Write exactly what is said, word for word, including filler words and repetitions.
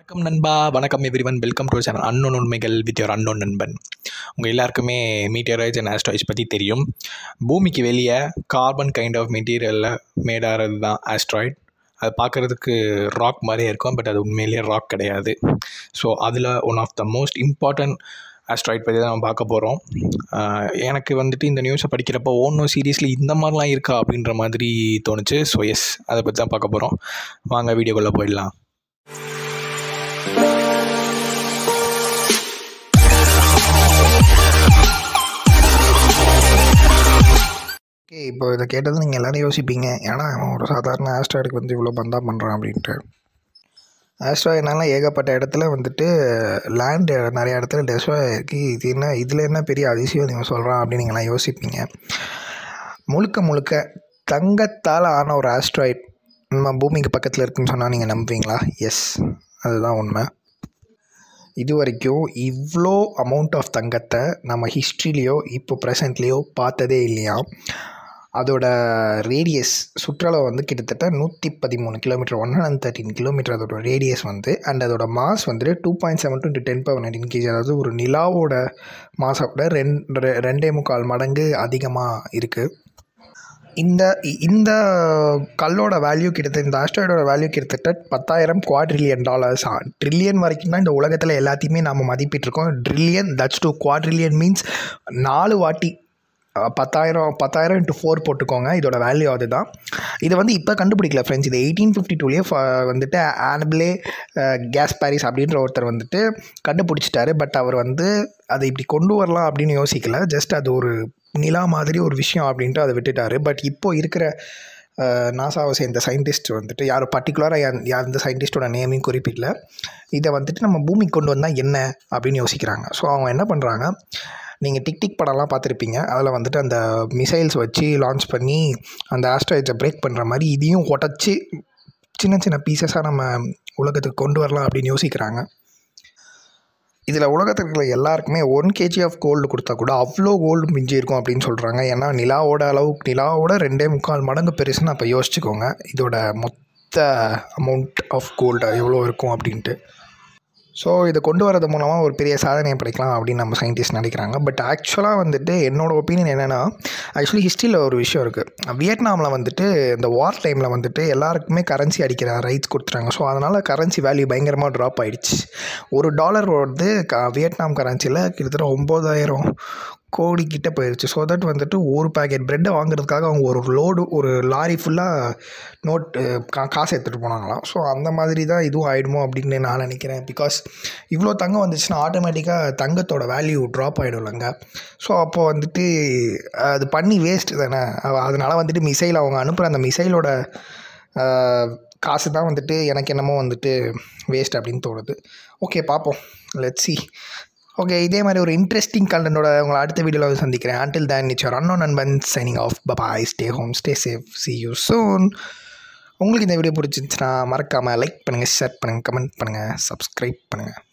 வணக்கம் நண்பா, வணக்கம் everyone. Welcome to channel unknown உண்மைகள் வித் யுவர் அன்னோன் நண்பன். உங்கள் எல்லாருக்குமே மீட்டியரைட்ஸ் அண்ட் ஆஸ்ட்ராய்ட்ஸ் பற்றி தெரியும். பூமிக்கு வெளியே கார்பன் கைண்ட் ஆஃப் மெட்டீரியலில் மேடாகிறது தான் ஆஸ்ட்ராய்ட். அது பார்க்குறதுக்கு ராக் மாதிரியே இருக்கும், பட் அது உண்மையிலேயே ராக் கிடையாது. ஸோ அதில் one of the most important asteroid பற்றி தான் நம்ம பார்க்க போகிறோம். எனக்கு வந்துட்டு இந்த நியூஸை படிக்கிறப்போ ஓன்னோ சீரீஸில் இந்த மாதிரிலாம் இருக்கா அப்படின்ற மாதிரி தோணுச்சு. ஸோ எஸ், அதை பற்றி தான் பார்க்க போகிறோம். வாங்க வீடியோக்குள்ளே போயிடலாம். ஓகே, இப்போ இதை கேட்டது நீங்கள் எல்லோரும் யோசிப்பீங்க, ஏன்னா அவன் ஒரு சாதாரண ஆஸ்ட்ராய்டுக்கு வந்து இவ்வளோ பந்தா பண்ணுறான் அப்படின்ட்டு. ஆஸ்ட்ராய்டுனால ஏகப்பட்ட இடத்துல வந்துட்டு லேண்டு நிறைய இடத்துல டெஸ்ட்ராய் ஆகிருக்கு. இது என்ன, இதில் என்ன பெரிய அதிசயம் நீங்கள் சொல்கிறான் அப்படின்னு நீங்கள்லாம் யோசிப்பீங்க. முழுக்க முழுக்க தங்கத்தால் ஆன ஒரு ஆஸ்ட்ராய்ட் நம்ம பூமிக்கு பக்கத்தில் இருக்குதுன்னு சொன்னால் நீங்கள் நம்புவீங்களா? எஸ், அதுதான் உண்மை. இது வரைக்கும் இவ்வளோ அமௌண்ட் ஆஃப் தங்கத்தை நம்ம ஹிஸ்ட்ரிலேயோ இப்போ ப்ரெசண்ட்லேயோ பார்த்ததே இல்லையா. அதோட ரேடியஸ் சுற்றளவு வந்து கிட்டத்தட்ட நூற்றி பதிமூணு kilometre one hundred thirteen kilometre அதோட ரேடியஸ் வந்து. அண்ட் அதோட மாஸ் வந்துட்டு two point seven two ten power nineteen KG. அதாவது ஒரு நிலாவோட மாஸை விட ரெண்டு ரெண்டே முக்கால் மடங்கு அதிகமாக இருக்குது. இந்த இந்த கல்லோட வேல்யூ கிட்டத்தட்ட, இந்த ஆஸ்ட்ராய்டோட வேல்யூ கிட்டத்தட்ட பத்தாயிரம் குவாட்ரில்லியன் டாலர்ஸ். ட்ரில்லியன் வரைக்கும் தான் இந்த உலகத்தில் எல்லாத்தையுமே நம்ம மதிப்பிட்டிருக்கோம். Trillion that's two quadrillion means நாலு வாட்டி பத்தாயிரம் பத்தாயிரம் இன்ட்டு ஃபோர் போட்டுக்கோங்க. இதோட வேல்யூ அதுதான். இதை வந்து இப்போ கண்டுபிடிக்கல ஃப்ரெண்ட்ஸ். இது எயிட்டீன் ஃபிஃப்டி டூலேயே வந்துட்டு ஆனபிளே கேஸ்பாரிஸ் அப்படின்ற ஒருத்தர் வந்துட்டு கண்டுபிடிச்சிட்டாரு. பட் அவர் வந்து அதை இப்படி கொண்டு வரலாம் அப்படின்னு யோசிக்கல. ஜஸ்ட் அது ஒரு நிலா மாதிரி ஒரு விஷயம் அப்படின்ட்டு அதை விட்டுட்டார். பட் இப்போது இருக்கிற நாசாவை சேர்ந்த சயின்டிஸ்ட் வந்துட்டு யார் பர்டிகுலராக யார் யார் இந்த சயின்டிஸ்டோட நேமையும் குறிப்பிடல. இதை வந்துட்டு நம்ம பூமிக்கு கொண்டு வந்தால் என்ன அப்படின்னு யோசிக்கிறாங்க. ஸோ அவங்க என்ன பண்ணுறாங்க, நீங்கள் டிக் டிக் படம்லாம் பார்த்துருப்பீங்க. அதில் வந்துட்டு அந்த மிசைல்ஸ் வச்சு லான்ச் பண்ணி அந்த ஆஸ்ட்ராய்ட்ஸை பிரேக் பண்ணுற மாதிரி இதையும் உடச்சி சின்ன சின்ன பீசஸாக நம்ம உலகத்துக்கு கொண்டு வரலாம் அப்படின்னு யோசிக்கிறாங்க. இதில் உலகத்தில் இருக்கிற எல்லாருக்குமே ஒன் கேஜி ஆஃப் கோல்டு கொடுத்தா கூட அவ்வளோ கோல்டு மிஞ்சி இருக்கும் அப்படின்னு சொல்கிறாங்க. ஏன்னா நிலாவோட அளவுக்கு நிலாவோட ரெண்டே முக்கால் மடங்கு பெருசுன்னு அப்போ யோசிச்சுக்கோங்க இதோட மொத்த அமௌண்ட் ஆஃப் கோல்டு எவ்வளோ இருக்கும் அப்படின்ட்டு. ஸோ இதை கொண்டு வரது மூலமாக ஒரு பெரிய சாதனையை படைக்கலாம் அப்படின்னு நம்ம சயின்டிஸ்ட் நினைக்கிறாங்க. பட் ஆக்சுவலாக வந்துட்டு என்னோடய ஒப்பீனியன் என்னென்னா, ஆக்சுவலி ஹிஸ்ட்ரியில் ஒரு விஷயம் இருக்குது. வியட்நாமில் வந்துட்டு இந்த வார் டைமில் வந்துட்டு எல்லாருக்குமே கரன்சி அடிக்கிற ரைட்ஸ் கொடுத்துட்டாங்க. ஸோ அதனால் கரன்சி வேல்யூ பயங்கரமாக ட்ராப் ஆகிடுச்சு. ஒரு டாலர் வந்து க வியட்நாம் கரன்சியில் கிட்டத்தட்ட ஒம்பதாயிரம் கோடி கிட்டே போயிடுச்சு. ஸோ தட் வந்துட்டு ஒரு பேக்கெட் ப்ரெட்டை வாங்குறதுக்காக அவங்க ஒரு லோடு ஒரு லாரி ஃபுல்லாக நோட்டு கா காசு எடுத்துகிட்டு போனாங்களாம். ஸோ அந்த மாதிரி தான் இதுவும் ஆகிடுமோ அப்படின்னு நான் நினைக்கிறேன். பிகாஸ் இவ்வளோ தங்கம் வந்துச்சுன்னா ஆட்டோமேட்டிக்காக தங்கத்தோட வேல்யூ ட்ராப் ஆகிடும்லங்க. ஸோ அப்போ வந்துட்டு அது பண்ணி வேஸ்ட்டு தானே. அதனால் வந்துட்டு மிசைல் அவங்க அனுப்புகிற அந்த மிசைலோட காசு தான் வந்துட்டு எனக்கு என்னமோ வந்துட்டு வேஸ்ட் அப்படின்னு தோணுது. ஓகே, பார்ப்போம், லெட்ஸ் see. ஓகே, இதே மாதிரி ஒரு இன்ட்ரெஸ்டிங் கண்டென்ட்டோட உங்களை அடுத்த வீடியோவில் சந்திக்கிறேன். Until then, it's your unknown நண்பன் signing off. Bye, stay home, stay safe, see you soon. உங்களுக்கு இந்த வீடியோ பிடிச்சிருந்துச்சுன்னா மறக்காமல் லைக் பண்ணுங்கள், ஷேர் பண்ணுங்கள், கமெண்ட் பண்ணுங்கள், சப்ஸ்கிரைப் பண்ணுங்கள்.